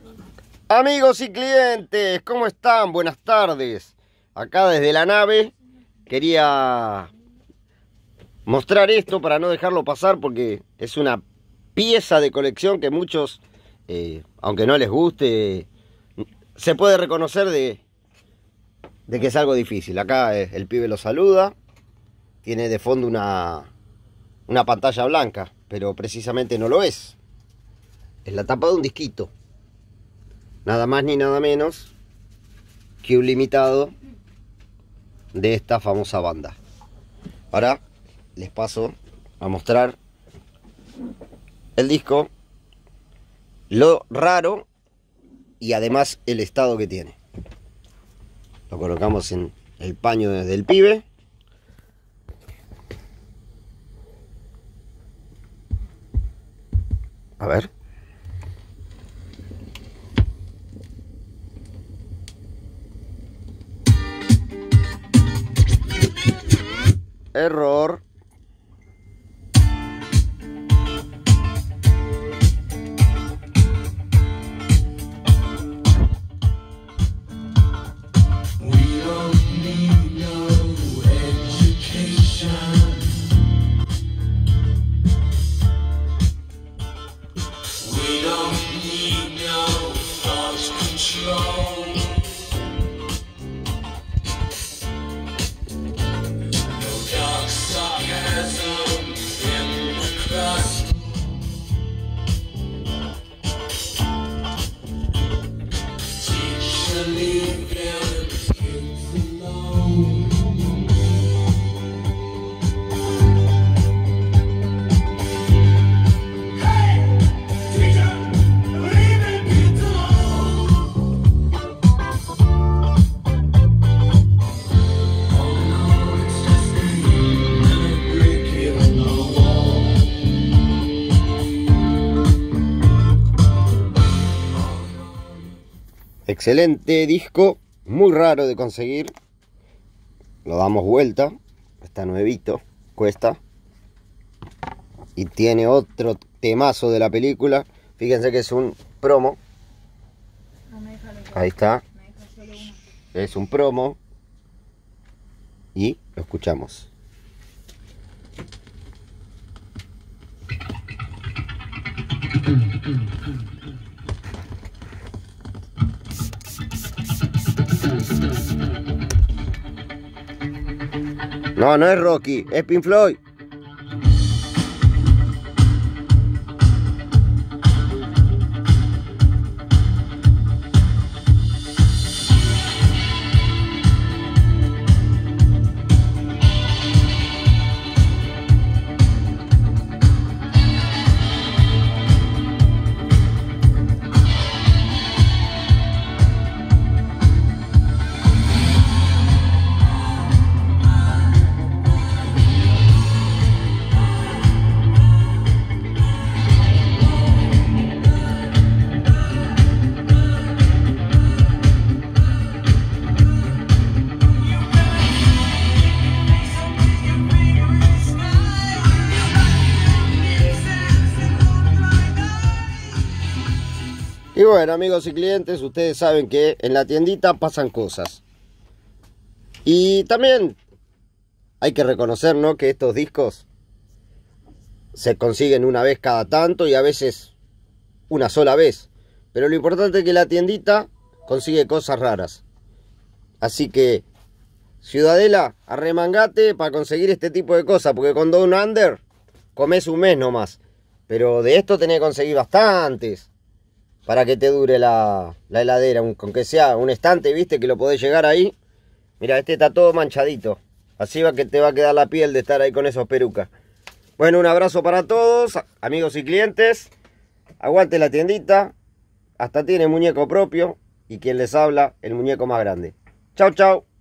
Amigos y clientes, ¿cómo están? Buenas tardes. Acá desde la nave quería mostrar esto para no dejarlo pasar porque es una pieza de colección que muchos, aunque no les guste, se puede reconocer de que es algo difícil. Acá el pibe lo saluda, tiene de fondo una pantalla blanca, pero precisamente no lo es. Es la tapa de un disquito. Nada más ni nada menos que un limitado de esta famosa banda. Ahora les paso a mostrar el disco, lo raro y además el estado que tiene. Lo colocamos en el paño del pibe. A ver. Error. Excelente disco, muy raro de conseguir. Lo damos vuelta, está nuevito, cuesta. Y tiene otro temazo de la película. Fíjense que es un promo. Ahí está. Es un promo. Y lo escuchamos. No, no es Rocky, es Pink Floyd. Y bueno, amigos y clientes, ustedes saben que en la tiendita pasan cosas. Y también hay que reconocer, ¿no?, que estos discos se consiguen una vez cada tanto y a veces una sola vez. Pero lo importante es que la tiendita consigue cosas raras. Así que, Ciudadela, arremangate para conseguir este tipo de cosas, porque con Down Under comes un mes nomás. Pero de esto tenés que conseguir bastantes para que te dure la heladera, aunque sea un estante, viste, que lo podés llegar ahí. Mira, este está todo manchadito. Así va que te va a quedar la piel de estar ahí con esos perucas. Bueno, un abrazo para todos, amigos y clientes. Aguante la tiendita. Hasta tiene muñeco propio. Y quien les habla, el muñeco más grande. Chau, chau.